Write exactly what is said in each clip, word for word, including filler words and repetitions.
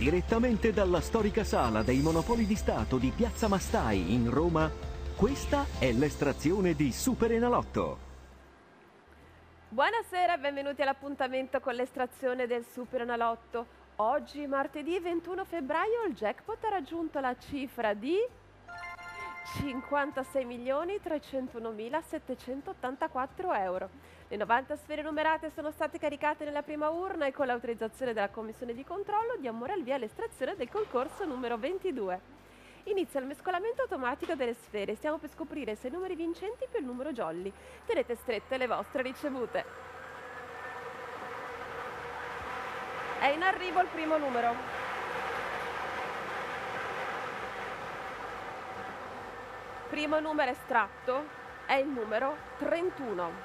Direttamente dalla storica sala dei Monopoli di Stato di Piazza Mastai in Roma, questa è l'estrazione di Super Enalotto. Buonasera e benvenuti all'appuntamento con l'estrazione del Super Enalotto. Oggi, martedì ventuno febbraio, il jackpot ha raggiunto la cifra di cinquantasei milioni trecentounomilasettecentottantaquattro euro. Le novanta sfere numerate sono state caricate nella prima urna e con l'autorizzazione della commissione di controllo diamo ora il via all'estrazione del concorso numero ventidue. Inizia il mescolamento automatico delle sfere. Stiamo per scoprire se i numeri vincenti più il numero jolly. Tenete strette le vostre ricevute. È in arrivo il primo numero. Primo numero estratto è il numero trentuno.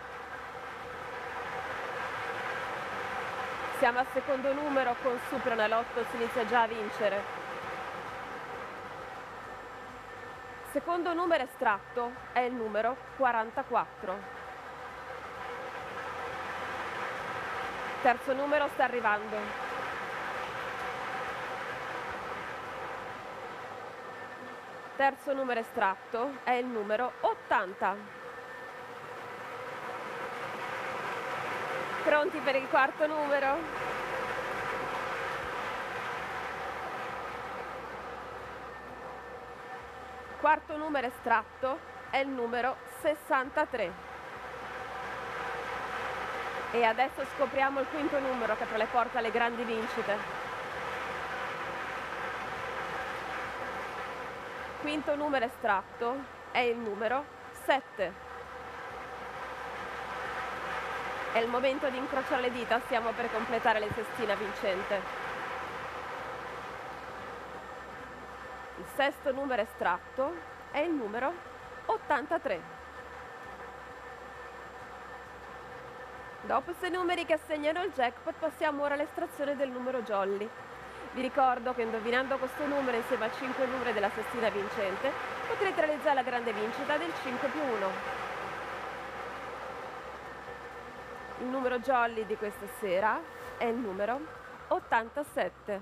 Siamo al secondo numero, con Super Enalotto si inizia già a vincere. Secondo numero estratto è il numero quarantaquattro. Terzo numero sta arrivando. Terzo numero estratto è il numero ottanta. Pronti per il quarto numero? Quarto numero estratto è il numero sessantatré. E adesso scopriamo il quinto numero che apre le porte alle grandi vincite. Quinto numero estratto è il numero sette. È il momento di incrociare le dita, stiamo per completare la cestina vincente. Il sesto numero estratto è il numero ottantatré. Dopo questi numeri che assegnano il jackpot passiamo ora all'estrazione del numero jolly. Vi ricordo che indovinando questo numero insieme a cinque numeri della cestina vincente potrete realizzare la grande vincita del cinque più uno. Il numero jolly di questa sera è il numero ottantasette.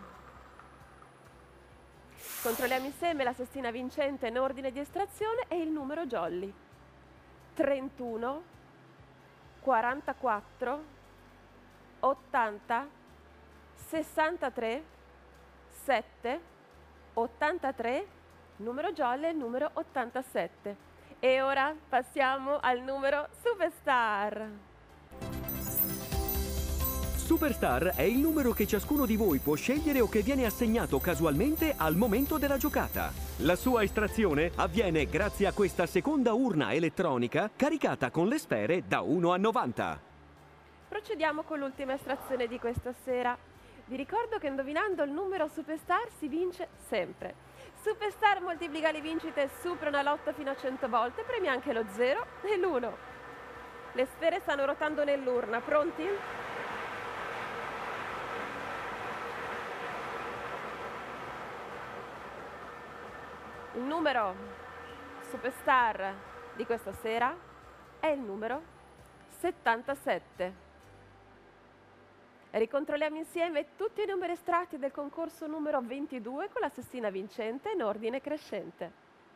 Controlliamo insieme la cestina vincente in ordine di estrazione e il numero jolly. trentuno, quarantaquattro, ottanta, sessantatré, sette, ottantatré, numero jolly è il numero ottantasette. E ora passiamo al numero Superstar. Superstar è il numero che ciascuno di voi può scegliere o che viene assegnato casualmente al momento della giocata. La sua estrazione avviene grazie a questa seconda urna elettronica caricata con le sfere da uno a novanta. Procediamo con l'ultima estrazione di questa sera. Vi ricordo che indovinando il numero Superstar si vince sempre. Superstar moltiplica le vincite, Super Enalotto fino a cento volte, premia anche lo zero e l'uno. Le sfere stanno ruotando nell'urna, pronti? Il numero Superstar di questa sera è il numero settantasette. Ricontrolliamo insieme tutti i numeri estratti del concorso numero ventidue con la cestina vincente in ordine crescente.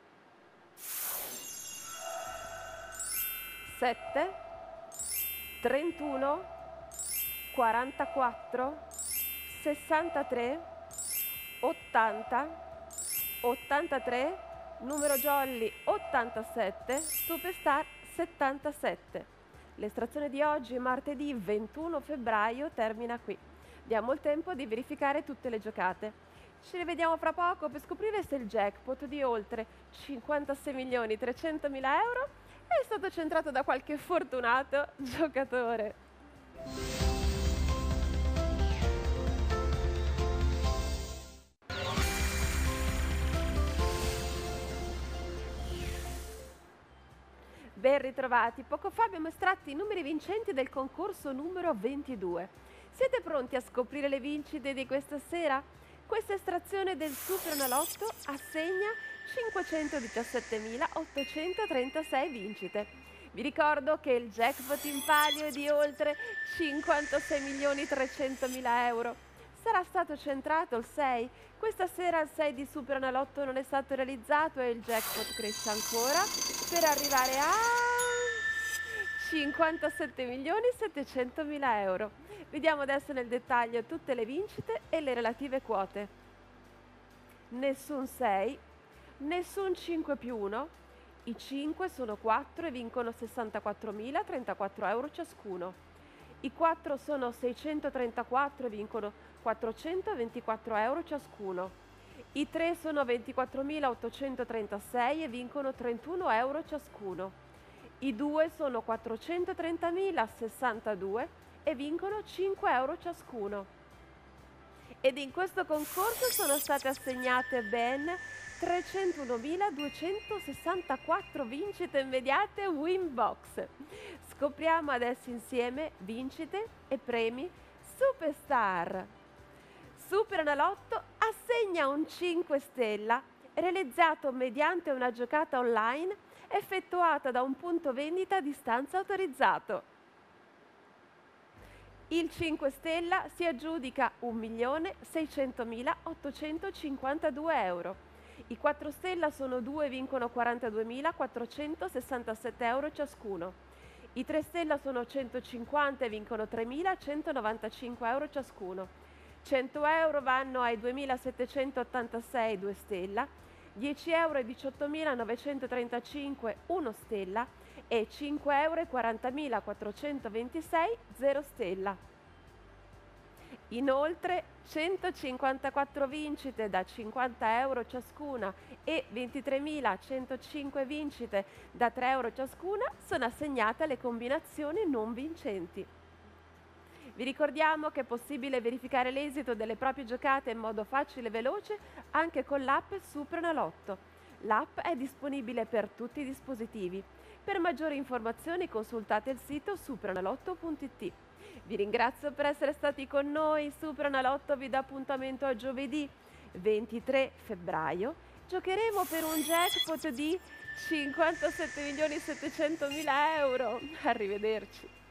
sette, trentuno, quarantaquattro, sessantatré, ottanta, ottantatré, numero jolly ottantasette, Superstar settantasette. L'estrazione di oggi, martedì ventuno febbraio, termina qui. Diamo il tempo di verificare tutte le giocate. Ci rivediamo fra poco per scoprire se il jackpot di oltre cinquantasei milioni trecentomila euro è stato centrato da qualche fortunato giocatore. Ben ritrovati, poco fa abbiamo estratto i numeri vincenti del concorso numero ventidue. Siete pronti a scoprire le vincite di questa sera? Questa estrazione del Super Enalotto assegna cinquecentodiciassettemilaottocentotrentasei vincite. Vi ricordo che il jackpot in palio è di oltre cinquantasei milioni trecentomila euro. Sarà stato centrato il sei? Questa sera il sei di Superenalotto non è stato realizzato e il jackpot cresce ancora per arrivare a cinquantasette milioni settecentomila euro. Vediamo adesso nel dettaglio tutte le vincite e le relative quote. Nessun sei, nessun cinque più uno, i cinque sono quattro e vincono sessantaquattromilatrentaquattro euro ciascuno. I quattro sono seicentotrentaquattro e vincono quattrocentoventiquattro euro ciascuno. I tre sono ventiquattromilaottocentotrentasei e vincono trentuno euro ciascuno. I due sono quattrocentotrentamila sessantadue e vincono cinque euro ciascuno. Ed in questo concorso sono state assegnate ben trecentounomiladuecentosessantaquattro vincite immediate Winbox. Scopriamo adesso insieme vincite e premi Superstar. Superenalotto assegna un cinque stella realizzato mediante una giocata online effettuata da un punto vendita a distanza autorizzato. Il cinque stella si aggiudica un milione seicentomilaottocentocinquantadue euro. I quattro stella sono due e vincono quarantaduemilaquattrocentosessantasette euro ciascuno. I tre stella sono centocinquanta e vincono tremilacentonovantacinque euro ciascuno. cento euro vanno ai duemilasettecentottantasei due stella, dieci euro e diciottomilanovecentotrentancinque uno stella e cinque euro e quarantamilaquattrocentoventisei zero stella. Inoltre centocinquantaquattro vincite da cinquanta euro ciascuna e ventitremilacentocinque vincite da tre euro ciascuna sono assegnate alle combinazioni non vincenti. Vi ricordiamo che è possibile verificare l'esito delle proprie giocate in modo facile e veloce anche con l'app Superenalotto. L'app è disponibile per tutti i dispositivi. Per maggiori informazioni consultate il sito superenalotto punto it. Vi ringrazio per essere stati con noi. Superenalotto vi dà appuntamento a giovedì ventitré febbraio. Giocheremo per un jackpot di cinquantasette milioni settecentomila euro. Arrivederci.